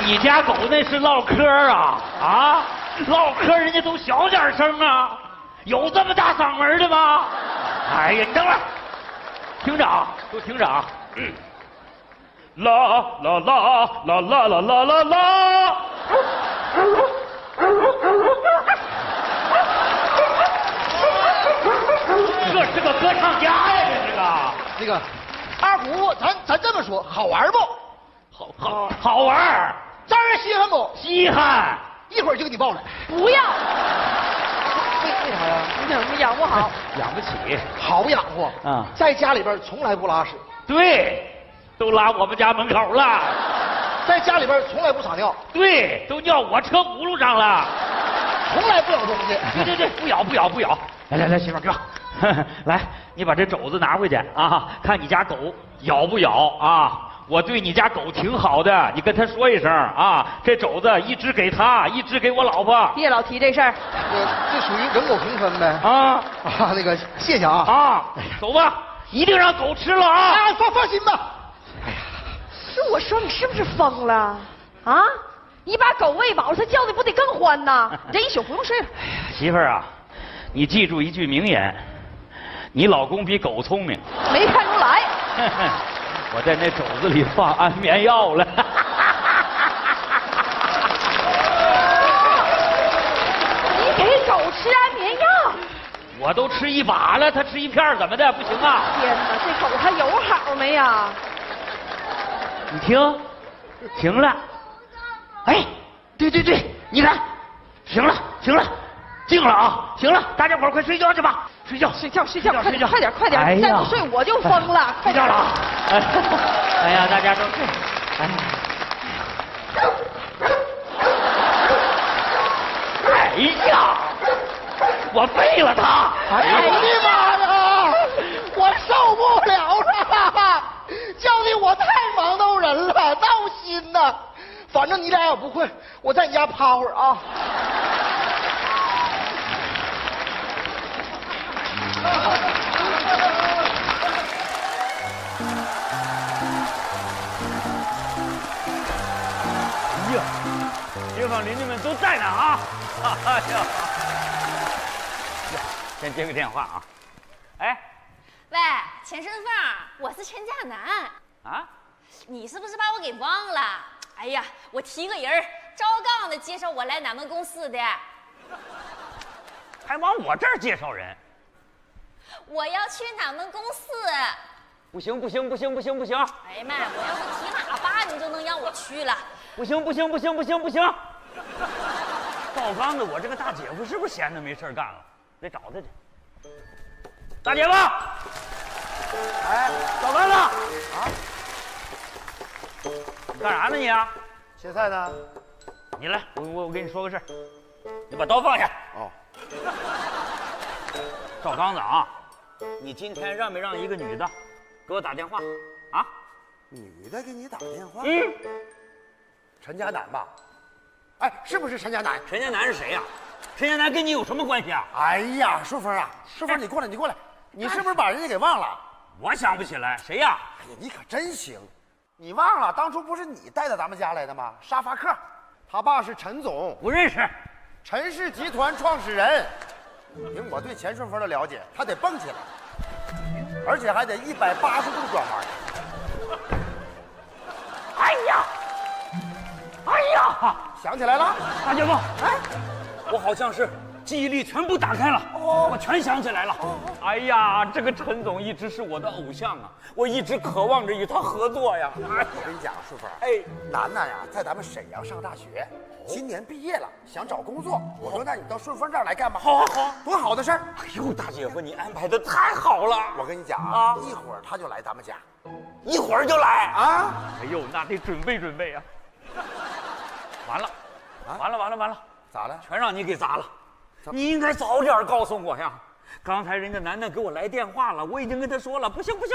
你家狗那是唠嗑啊啊！唠嗑人家都小点声啊，有这么大嗓门的吗？哎呀，你等会儿，听着啊，都听着啊。啦啦啦啦啦啦啦啦啦！这是个歌唱家呀，这是个。 那个，二虎，咱这么说，好玩不？ 好玩。 让人稀罕不？ 稀罕。 一会儿就给你抱来。 不要。 为啥呀？ 你养不好。 养不起。 好养活啊， 在家里边从来不拉屎。 对，都拉我们家门口了。 在家里边从来不撒尿。 对，都尿我车轱辘上了。 从来不咬东西。 对，不咬。来，媳妇儿哥，来，你把这肘子拿回去啊，看你家狗咬不咬啊？我对你家狗挺好的，你跟他说一声啊，这肘子一只给他，一只给我老婆。 别老提这事儿。 这属于人狗平分呗。 啊， 那个谢谢啊。 啊，走吧，一定让狗吃了啊！ 放心吧。哎呀， 是我说你是不是疯了啊？你把狗喂饱了，它叫的不得更欢呐？这一宿不用睡了。 哎呀，媳妇儿啊，你记住一句名言，你老公比狗聪明。 没看出来。 我在那肘子里放安眠药了。 你给狗吃安眠药？ 我都吃一把了，它吃一片怎么的？不行啊！ 天哪，这狗还有好没呀？ 你听，停了。哎，对，你看，行了，静了啊，行了，大家伙快睡觉去吧，睡觉，快点， 再不睡我就疯了， 快点了啊！哎呀，大家都睡。哎呀，我废了他！ 哎呀，我的妈呀！我受不了了，叫的我太忙到人了，闹心呐。反正你俩也不困，我在你家趴会儿啊。 呀，街坊邻居们都在呢啊！哎呀，先接个电话啊。哎， 喂，钱顺凤，我是陈家南啊， 你是不是把我给忘了？哎呀，我提个人，赵刚的介绍我来俺们公司的， 还往我这儿介绍人。 我要去俺们公司。 不行！ 哎呀妈，我要是提喇叭，你就能让我去了。 不行！赵刚的，我这个大姐夫是不是闲的没事干了？得找他去。大姐夫，哎，赵刚子啊，你干啥呢你啊？ 切菜呢？ 你来，我跟你说个事儿，你把刀放下。哦。赵刚子啊，你今天让没让一个女的给我打电话啊？ 女的给你打电话？ 陈家南吧？哎，是不是陈家南？ 陈家南是谁呀？陈家南跟你有什么关系啊？ 哎呀，顺风啊，顺风，你过来，你是不是把人家给忘了？ 我想不起来，谁呀？ 哎呀，你可真行，你忘了当初不是你带到咱们家来的吗？沙发客，他爸是陈总， 不认识。 陈氏集团创始人。凭我对钱顺风的了解，他得蹦起来，而且还得180度转弯。 哎呀， 想起来了， 大姐夫，哎，我好像是记忆力全部打开了，我全想起来了。哎呀，这个陈总一直是我的偶像啊，我一直渴望着与他合作呀。 我跟你讲，顺风，楠楠呀，在咱们沈阳上大学，今年毕业了，想找工作。我说，那你到顺风这儿来干嘛？ 好， 多好的事儿！ 哎呦，大姐夫，你安排的太好了。 我跟你讲啊，一会儿他就来咱们家， 一会儿就来啊！ 哎呦，那得准备准备啊。完了， 咋了？ 全让你给砸了。你应该早点告诉我呀！刚才人家楠楠给我来电话了，我已经跟他说了，不行。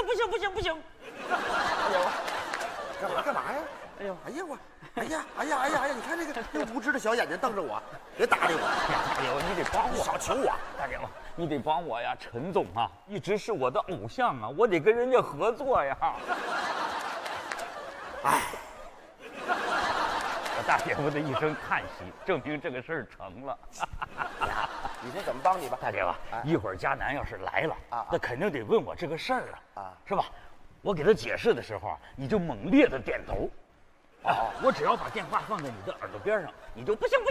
干嘛呀？哎呀！你看那无知的小眼睛瞪着我，别搭理我！ 大姐夫，你得帮我， 少求我！ 大姐夫，你得帮我呀！陈总啊，一直是我的偶像啊，我得跟人家合作呀。哎，我大姐夫的一声叹息，证明这个事儿成了。 你说怎么帮你吧？ 大姐夫，一会儿佳楠要是来了，那肯定得问我这个事儿啊，是吧？我给他解释的时候啊，你就猛烈的点头。我只要把电话放在你的耳朵边上，你就不行。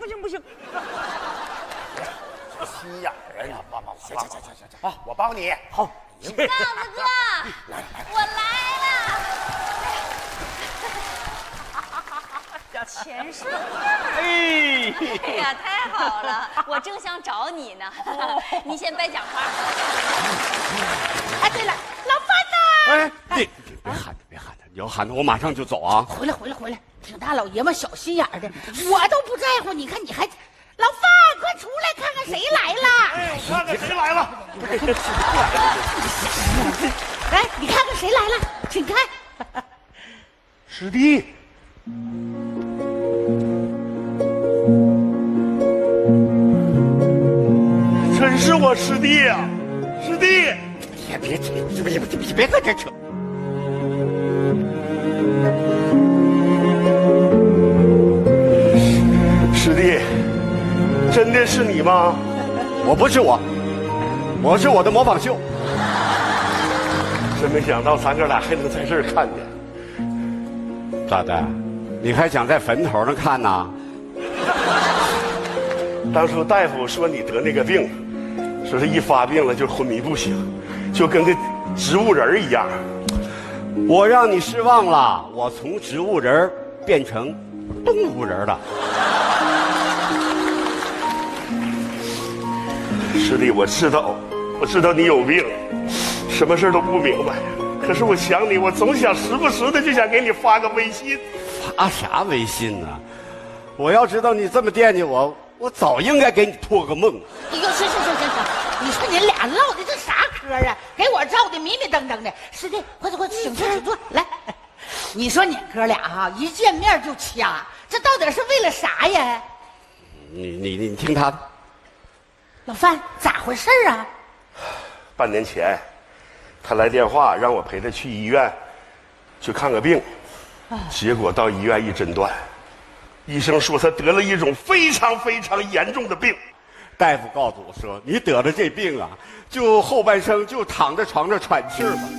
心眼儿呀！帮我！行， 啊， 我帮你。 好， 赵子哥，我来了。钱顺凤，哎呀，太好了！我正想找你呢，你先别讲话。 哎，对了，老范呢？ 哎，别喊他，你要喊他，我马上就走啊！ 回来，挺大老爷们，小心眼儿的，我都不在乎，你看你还，老范，快出来看看谁来了！ 哎，我看看谁来了。 来，你看看谁来了，请看。 师弟。真是我师弟呀，师弟！别搁这扯。师弟，真的是你吗？我不是我是我的模仿秀。真没想到咱哥俩还能在这儿看见。咋的？你还想在坟头上看呢？当初大夫说你得那个病，说是一发病了就昏迷不醒，就跟个植物人一样。我让你失望了，我从植物人变成动物人了。师弟，我知道你有病，什么事都不明白。可是我想你，我总想时不时的就想给你发个微信。发啥微信呢？我要知道你这么惦记我，我早应该给你托个梦。 哎呦，行，你说你俩唠的这啥嗑啊？给我照的迷迷瞪瞪的。师弟，快请坐，来。你说你哥俩哈，一见面就掐，这到底是为了啥呀？ 你听他的。 老范，咋回事啊？ 半年前，他来电话让我陪他去医院去看个病，结果到医院一诊断，医生说他得了一种非常严重的病。大夫告诉我说，你得了这病啊，就后半生就躺在床上喘气儿吧。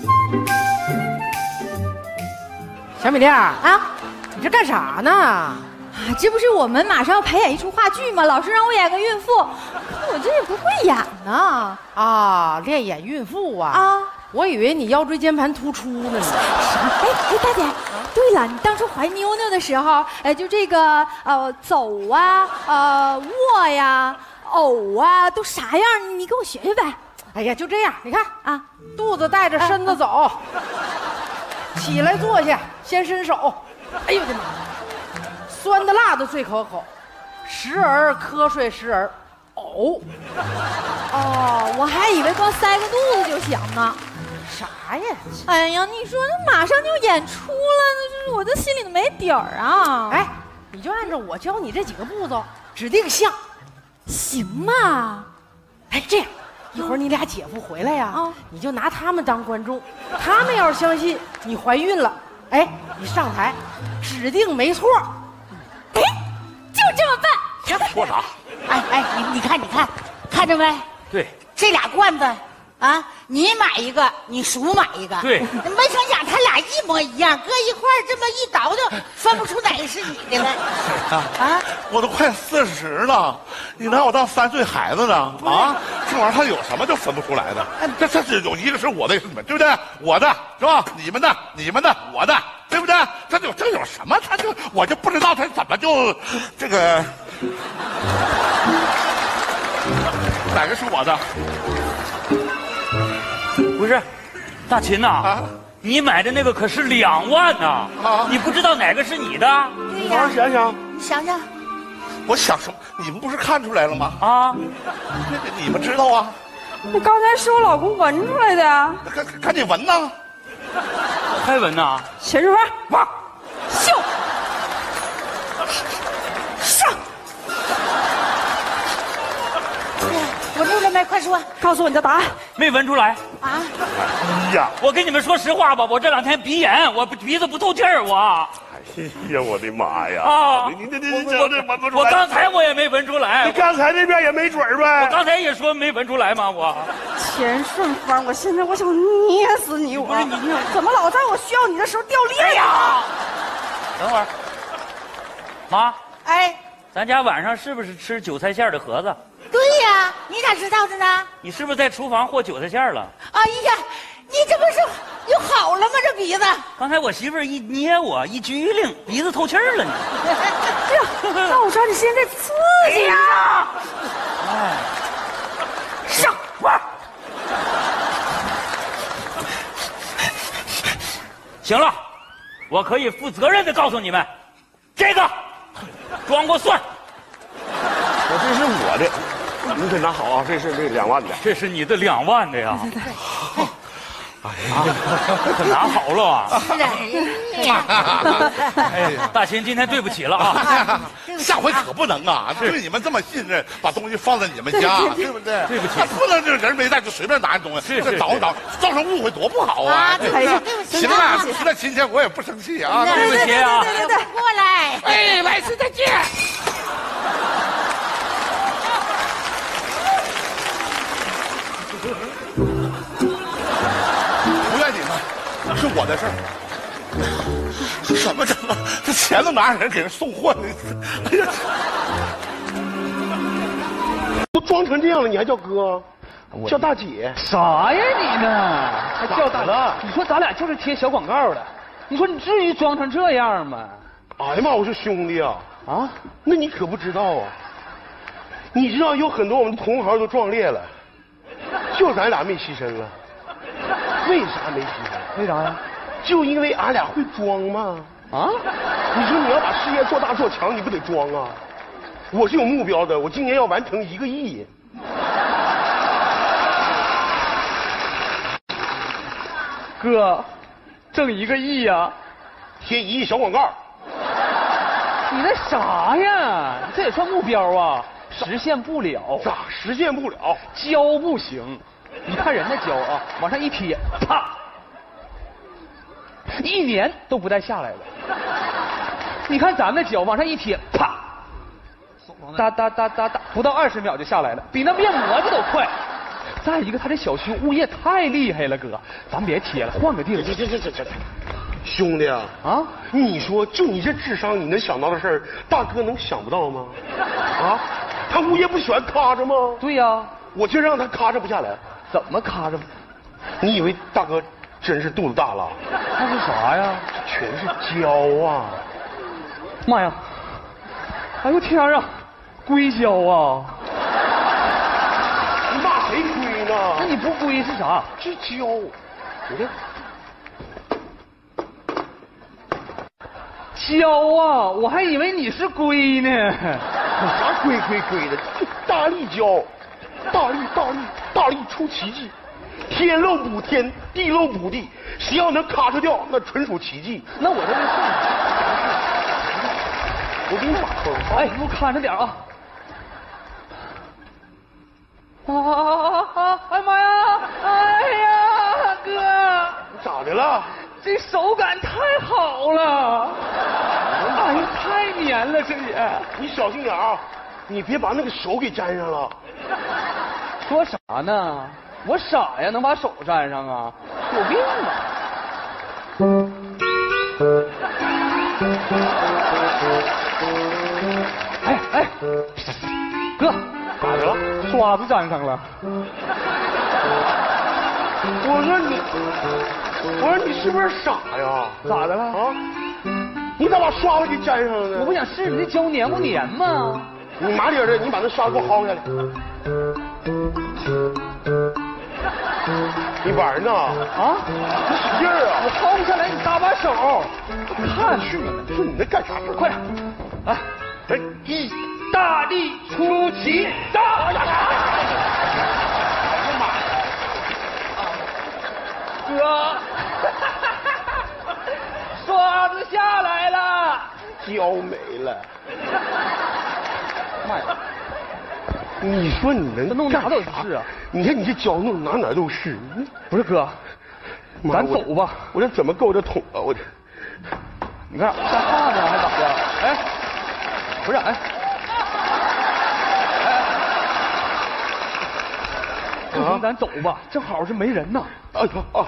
小米粒儿啊，你这干啥呢？ 这不是我们马上要排演一出话剧吗？老师让我演个孕妇，可我这也不会演呢。 啊，练演孕妇啊？我以为你腰椎间盘突出呢。 哎，大姐，对了，你当初怀妞妞的时候，就这个走啊，卧呀，呕啊，都啥样？你给我学学呗。 哎呀，就这样，你看啊，肚子带着身子走，起来坐下，先伸手。哎呦我的妈！酸的辣的最可口，时而瞌睡，时而呕。 哦，我还以为光塞个肚子就行呢。 啥呀？ 哎呀，你说那马上就演出了，那我这心里都没底儿啊！ 哎，你就按照我教你这几个步骤，指定像， 行吗？ 哎，这样，一会儿你俩姐夫回来呀，你就拿他们当观众，他们要是相信你怀孕了，哎，你上台，指定没错。 哎，就这么办。 行，说啥？ 哎，你看，看着没？ 对， 这俩罐子啊，你买一个，你叔买一个。 对， 没成想他俩一模一样，搁一块儿这么一倒就分不出哪个是你的了。 啊，我都快40了，你拿我当3岁孩子呢？啊，这玩意儿它有什么就分不出来的？这是有一个是我的，对不对？我的是吧？你们的，我的。对不对？这有什么？我就不知道他怎么就这个哪个是我的？ 不是，大秦呐，你买的那个可是2万呐！你不知道哪个是你的？ 对呀， 想想， 你想想， 我想什么？你们不是看出来了吗？ 啊， 你们知道啊？ 我刚才是我老公闻出来的。 赶紧闻呐！ 还闻呐？ 钱顺风，哇，秀，上。 闻出来没？快说， 告诉我你的答案。 没闻出来。 啊！ 哎呀， 我跟你们说实话吧，我这2天鼻炎，我鼻子不透气儿，我。 哎呀，我的妈呀！ 啊！ 你这闻不出来。 我刚才我也没闻出来。 你刚才那边也没准儿呗？ 我刚才也说没闻出来吗？我。 钱顺芳，我现在我想捏死你！我不是你怎么老在我需要你的时候掉链呀？ 等会儿，妈， 哎， 咱家晚上是不是吃韭菜馅的盒子？ 对呀，你咋知道的呢？ 你是不是在厨房和韭菜馅了？ 哎呀，你这不是又好了吗？这鼻子。 刚才我媳妇儿一捏我，一拘灵，鼻子透气儿了呢。 哎呀，那我抓紧时间再刺激呀！ 哎， 上玩。 行了，我可以负责任的告诉你们，这个装过蒜。 我这是我的，你可拿好啊！这是这2万的， 这是你的2万的呀！ 对。 哎呀， 可拿好了啊！ 是的。 哎呀，大秦，今天对不起了啊！ 下回可不能啊！对你们这么信任，把东西放在你们家，对不对？ 对不起， 不能这人没在就随便拿东西，这倒造成误会多不好啊！ 对不起， 行了，实在亲切我也不生气啊！ 对不起啊！ 对，过来。 哎，来次再见。 不怨你们，是我的事儿。怎么整啊？这钱都拿着，人给人送货呢。哎呀， 都装成这样了，你还叫哥？叫大姐？ 啥呀你呢？还叫咋了？ 你说咱俩就是贴小广告的，你说你至于装成这样吗？ 哎呀妈！我说兄弟啊， 啊， 那你可不知道啊！你知道有很多我们同行都壮烈了，就咱俩没牺牲了。为啥没牺牲？ 为啥呀？ 就因为俺俩会装嘛。 啊？ 你说你要把事业做大做强，你不得装啊？我是有目标的，我今年要完成1个亿。 哥，挣1个亿呀？ 贴1亿小广告。 你那啥呀？这也算目标啊？实现不了。 咋实现不了？ 胶不行。你看人那胶啊，往上一贴，啪，1年都不带下来的。你看咱那胶往上一贴，啪，哒哒哒哒哒，不到20秒就下来了，比那面膜子都快。再一个，他这小区物业太厉害了，哥，咱别贴了，换个地儿。 这，兄弟啊，你说就你这智商，你能想到的事儿，大哥能想不到吗？啊，他物业不喜欢卡着吗？ 对呀， 我就让他卡着不下来。 怎么卡着？ 你以为大哥真是肚子大了？ 那是啥呀？ 全是胶啊！ 妈呀！哎呦天啊，硅胶啊！ 你骂谁硅呢？ 那你不硅是啥？ 是胶。你看， 胶啊！我还以为你是硅呢。 啥硅的？就大力胶，大力出奇迹，天漏补天，地漏补地，谁要能卡着掉，那纯属奇迹。 那我这我给你把风。 哎，你给我看着点啊！哎妈呀！哎呀，哥， 咋的了？ 这手感太好了！哎呀，太黏了，这也。 你小心点啊，你别把那个手给粘上了。 说啥呢？我傻呀，能把手粘上啊？有病吧？哎，哥， 咋的了？ 刷子粘上了。 我说你是不是傻呀？ 咋的了？ 啊？你咋把刷子给粘上了呢？ 我不想试试这胶粘不粘吗？ 你麻利的，你把那刷子给我薅下来。你玩呢？ 啊？ 你使劲啊！ 我薅不下来，你搭把手。看去你，说你那干啥事？ 快点！来，意大利出奇蛋！哎呀妈呀！哥，刷子下来了， 胶没了。 妈呀！ 你说你能弄哪都是啊！ 你看你这脚弄哪都是。 不是哥，咱走吧。 我这怎么够这桶啊？我这， 你看干啥呢？还咋的？哎，不是哎。不行，咱走吧，正好是没人呢。 哎呦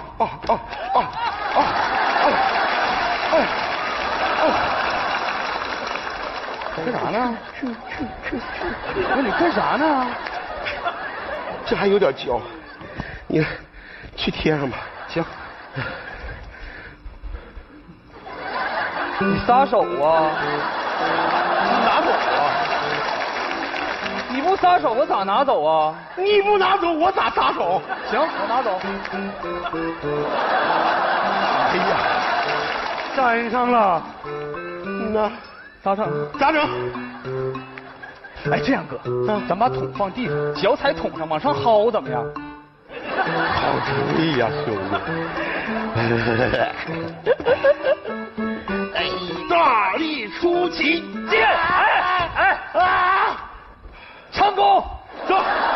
干啥呢？那你干啥呢？ 这还有点焦，你去贴上吧。 行。你撒手啊！你拿走啊！你不撒手，我咋拿走啊？ 你不拿走，我咋撒手？ 行，我拿走。 哎呀，粘上了。那咋整？ 咋整？ 哎，这样哥，咱把桶放地上，脚踩桶上往上薅，怎么样？ 好主意呀，兄弟！大力出奇剑！ 成功！ 走。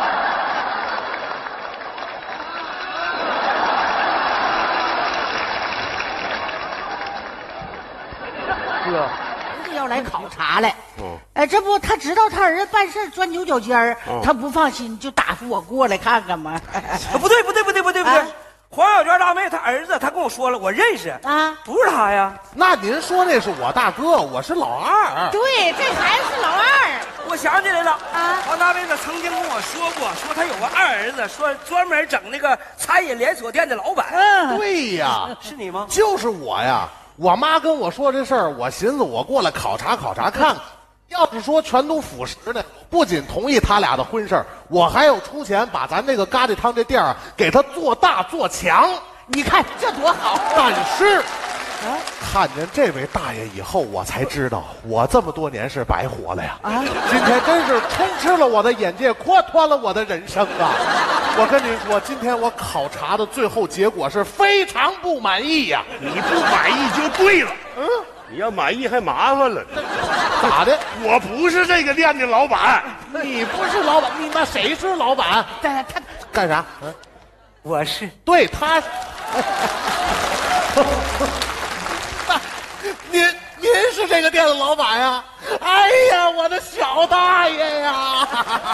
哥， 要来考察来。哎，这不他知道他儿子办事钻牛角尖儿，他不放心，就打发我过来看看嘛。 不对，黄小娟大妹她儿子，他跟我说了，我认识啊， 不是他呀。 那您说那是我大哥，我是老二。 对，这孩子是老二。 我想起来了啊， 黄大妹子曾经跟我说过，说他有个二儿子，说专门整那个餐饮连锁店的老板。 对呀， 是你吗？ 就是我呀。我妈跟我说这事儿，我寻思我过来考察考察看看。要是说全都腐蚀呢，不仅同意他俩的婚事，我还要出钱把咱这个疙瘩汤这店啊给他做大做强。 你看这多好！ 但是，看见这位大爷以后，我才知道我这么多年是白活了呀！今天真是充斥了我的眼界，扩宽了我的人生啊！我跟您说，今天我考察的最后结果是非常不满意呀！ 你不满意就对了。你要满意还麻烦了。 咋的？ 我不是这个店的老板。 你不是老板，你那谁是老板？ 他干啥？ 我是。 对，他。您是这个店的老板呀？哎呀，我的小大爷呀！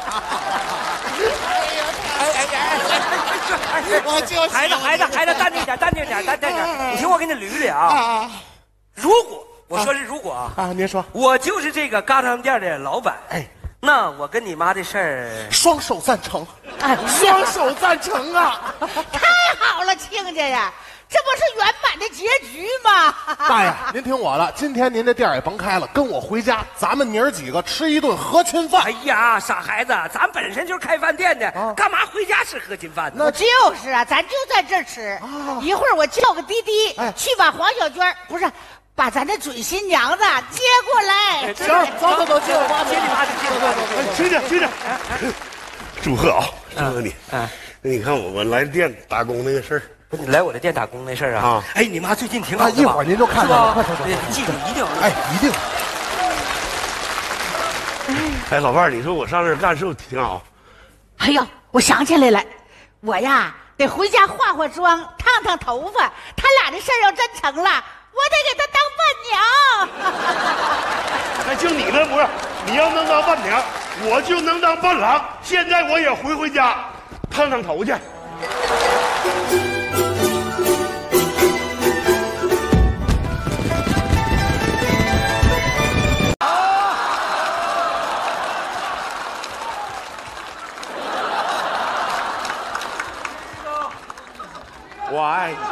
我就孩子，淡定点。你听我给你捋捋啊。如果我说是如果啊， 您说我就是这个疙瘩汤店的老板，那我跟你妈的事儿双手赞成，双手赞成啊！ 太好了，亲家呀，这不是圆满的结局吗？ 大爷，您听我了，今天您这店也甭开了，跟我回家，咱们娘儿几个吃一顿合亲饭。 哎呀，傻孩子，咱本身就是开饭店的，干嘛回家吃合亲饭呢？ 那就是啊，咱就在这儿吃。一会儿我叫个滴滴，去把黄小娟不是。把咱的准新娘子接过来。 行，走，接我妈， 接你妈， 接。听着，祝贺啊，祝贺你。你看我来店打工那个事儿， 你来我的店打工那事儿啊？哎，你妈最近挺好的， 一会儿您就看见了，快走， 记住一定。 一定。 哎，老伴儿，你说我上这儿干是不是挺好？ 哎呦，我想起来了，我呀得回家化化妆，烫头发。他俩的事儿要真成了。我得给他当伴娘。 那就你那不是？你要能当伴娘，我就能当伴郎。现在我也回家，烫头去。我爱你。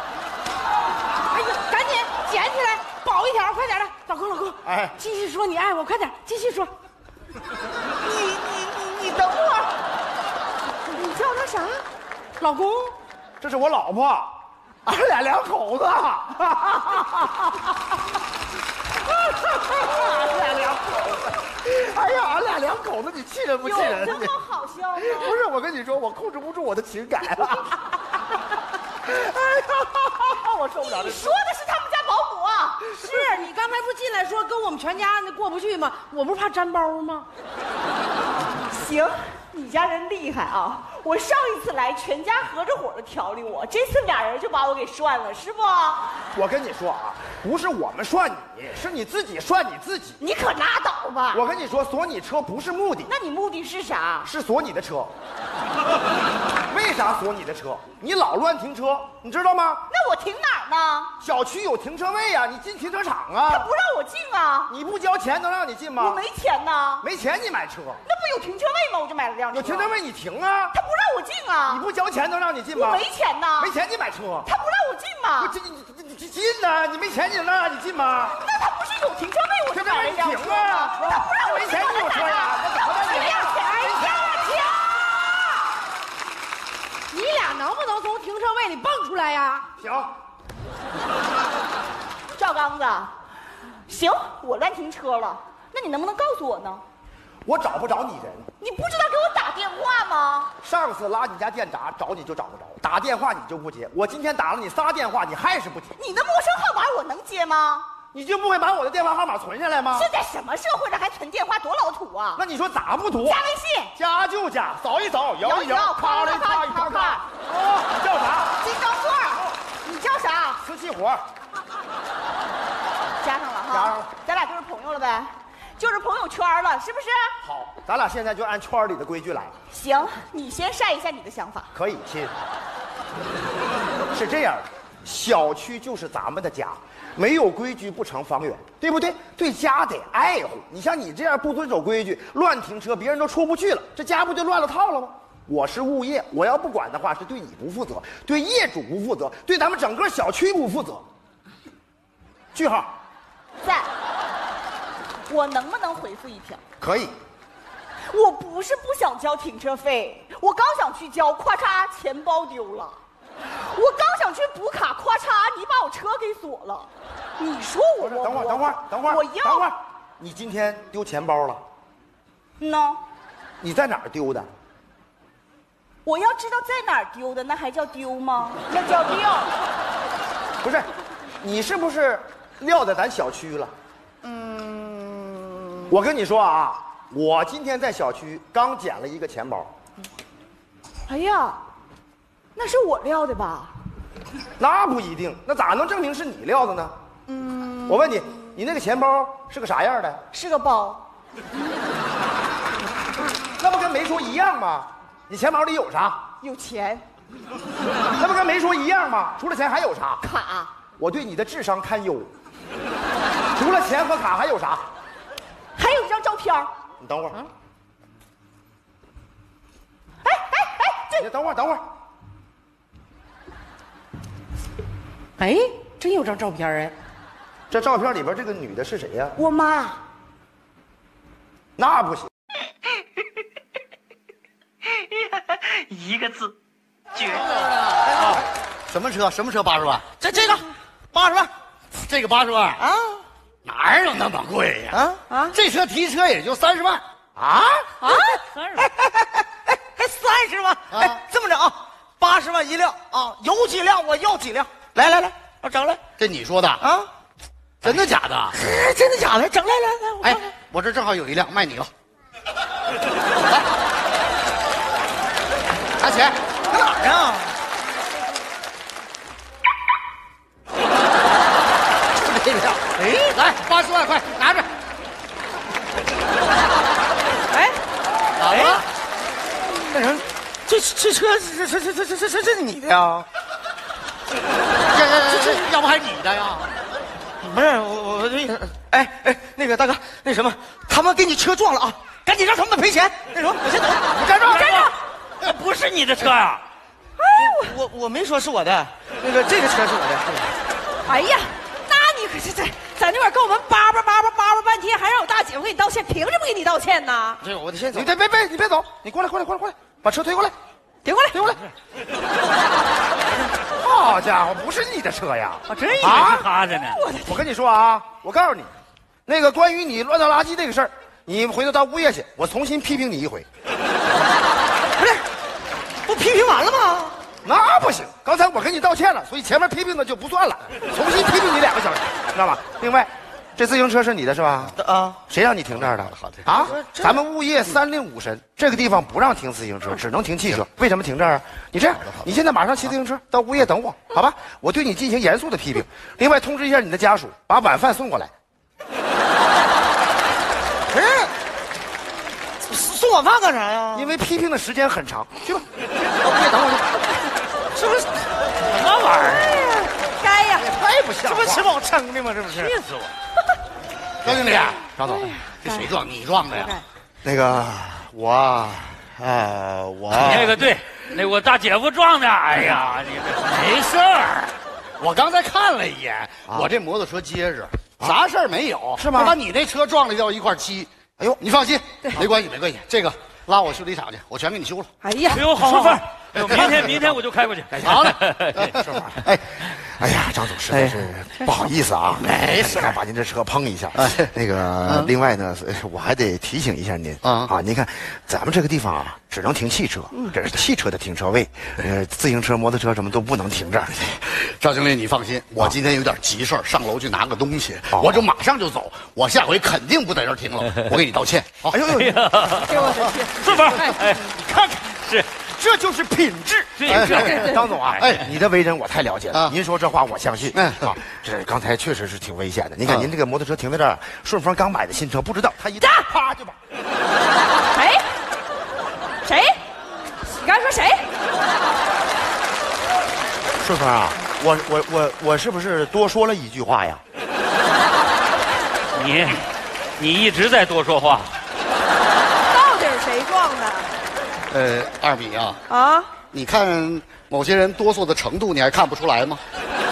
捡起来，保一条，快点的，老公，继续说你爱我，快点，继续说。你等会儿，你叫他啥？老公？ 这是我老婆，俺俩两口子。哎呀，俺俩两口子，你气人不气人？ 这么好笑吗？ 不是，我跟你说，我控制不住我的情感。哎呀，我受不了这。 你说的是他们家保姆啊？是你刚才不进来说跟我们全家那过不去吗？我不是怕粘包吗？ 行，你家人厉害啊！我上一次来，全家合着伙的调理我，这次俩人就把我给涮了，是不？ 我跟你说啊，不是我们涮你，是你自己涮你自己。 你可拉倒吧！ 我跟你说，锁你车不是目的。 那你目的是啥？ 是锁你的车。为啥锁你的车？你老乱停车，你知道吗？ 那我停哪儿呢？ 小区有停车位啊，你进停车场啊。 他不让我进啊！ 你不交钱能让你进吗？ 我没钱呢。 没钱你买车？ 那不有停车位吗？我就买了辆车。 有停车位你停啊！ 他不让我进啊！ 你不交钱能让你进吗？ 我没钱呢。 没钱你买车？ 他不让我进吗？ 你进呢？你没钱你能让你进吗？ 那他不是有停车位我就买了辆车停啊！ 他不让我进， 没钱你有车呀？我怎么办？ 没钱！哎呀！ 你俩能不能从停车位里蹦出来呀？ 行。 赵刚子，行，我乱停车了，那你能不能告诉我呢？ 我找不着你人。 你不知道给我打电话吗？ 上次拉你家电闸找你就找不着，打电话你就不接。我今天打了你3电话，你还是不接。 你的陌生号码我能接吗？ 你就不会把我的电话号码存下来吗？ 现在什么社会上还存电话，多老土啊！ 那你说咋不土？ 加微信， 加就加，扫一扫，摇一摇，咔啦咔一咔咔。哦，你叫啥？ 金刚座。你叫啥？ 瓷器活。 加上了哈。 加上了。 咱俩就是朋友了呗，就是朋友圈了，是不是？ 好，咱俩现在就按圈里的规矩来。 行，你先晒一下你的想法。 可以，亲。是这样的，小区就是咱们的家。没有规矩不成方圆，对不对？对家得爱护。你像你这样不遵守规矩、乱停车，别人都出不去了，这家不就乱了套了吗？我是物业，我要不管的话，是对你不负责，对业主不负责，对咱们整个小区不负责。句号。 在。我能不能回复一条？ 可以。 我不是不想交停车费，我刚想去交，咔嚓，钱包丢了。我刚想去补卡，咔嚓，你把我车给锁了。你说我等会儿， 我要等会儿，你今天丢钱包了？ 呢？ 你在哪儿丢的？ 我要知道在哪儿丢的，那还叫丢吗？那叫撂。 不是，你是不是撂在咱小区了？我跟你说啊，我今天在小区刚捡了一个钱包。 哎呀，那是我撂的吧？ 那不一定，那咋能证明是你撂的呢？我问你，你那个钱包是个啥样的？ 是个包。 那不跟没说一样吗？你钱包里有啥？ 有钱。 那不跟没说一样吗？除了钱还有啥？ 卡。 我对你的智商堪忧。除了钱和卡还有啥？ 还有一张照片。 你等会儿。 这你等会儿。 哎，真有张照片哎！ 这照片里边这个女的是谁呀？ 我妈。 那不行。 一个字，绝。 啊！什么车80万？这个80万，这个80万啊？哪有那么贵呀？这车提车也就30万啊 ！30万，还30万？哎，这么着啊，80万一辆啊，有几辆我要几辆。来，我整来。 这你说的啊？真的假的？ 真的假的？整来。 哎，我这正好有一辆，卖你了。来，拿钱。 搁哪儿啊？ 这辆，哎，来80万块，拿着。 哎， 咋了？ 那什么，这车是你的呀？ 这要不还是你的呀？ 不是我这，哎，那个大哥，那什么，他们给你车撞了啊，赶紧让他们赔钱。那什么，我先走。 站住！ 这不是你的车呀？哎，我没说是我的，那个这个车是我的。哎呀，那你可是在那边跟我们叭叭半天，还让我大姐夫给你道歉，凭什么给你道歉呢？ 这我得先走。 你别走，你过来，把车推过来。 停过来！ 好家伙，不是你的车呀！ 我真以为是他的呢。 我跟你说啊，我告诉你，那个关于你乱倒垃圾这个事儿，你回头到物业去，我重新批评你一回。 不是，不批评完了吗？ 那不行，刚才我跟你道歉了，所以前面批评的就不算了，重新批评你2个小时，知道吗？另外，这自行车是你的是吧？ 啊， 谁让你停这儿的？ 好的啊，咱们物业3令5申， 这个地方不让停自行车，只能停汽车。为什么停这儿啊？你这样，你现在马上骑自行车到物业等我，好吧？我对你进行严肃的批评。另外通知一下你的家属，把晚饭送过来。 送晚饭干啥呀？ 因为批评的时间很长，去吧。到物业等我去。 是不是？ 什么玩意儿？ 该呀， 太不像话。 这不吃饱撑的吗？这不是？ 气死我！ 张经理， 张总， 这谁撞你撞的呀？ 那个我那个对，那我大姐夫撞的。哎呀，你没事儿，我刚才看了一眼，我这摩托车结实，啥事儿没有， 是吗？ 把你那车撞了掉一块漆。哎呦，你放心，没关系，没关系。这个拉我修理厂去，我全给你修了。 哎呀， 哎呦，好，哎呦，明天我就开过去。 好嘞， 顺风。哎呀，张总实在是不好意思啊，没事，把您这车碰一下。那个，另外呢，我还得提醒一下您啊，您看，咱们这个地方啊，只能停汽车，这是汽车的停车位，自行车、摩托车什么都不能停这儿。 赵经理，你放心，我今天有点急事儿，上楼去拿个东西，我就马上就走。我下回肯定不在这儿停了，我给你道歉。好， 哎呦， 哎呀，顺风，哎，你看看是。 这就是品质。张总啊，你的为人我太了解了。您说这话我相信。啊，这刚才确实是挺危险的。您看您这个摩托车停在这儿，顺丰刚买的新车，不知道他一啪就把。 谁？你刚才说谁？ 顺丰啊，我是不是多说了一句话呀？ 你一直在多说话。 到底是谁撞的？ 二米啊，你看某些人哆嗦的程度，你还看不出来吗？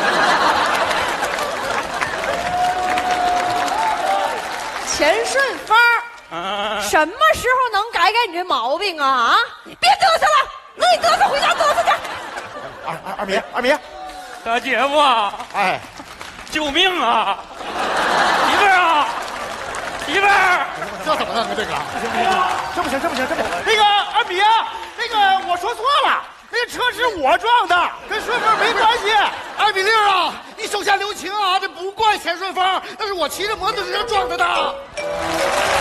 钱顺风，什么时候能改改你这毛病啊？别嘚瑟了，那你嘚瑟回家嘚瑟去。 二米， 大姐夫啊， 哎， 救命啊！媳妇儿啊，媳妇儿， 这怎么弄的这个？ 这不行！那个二米啊，那个我说错了，那个车是我撞的，跟顺丰没关系。 二米六啊，你手下留情啊，这不怪钱顺丰，那是我骑着摩托车撞的。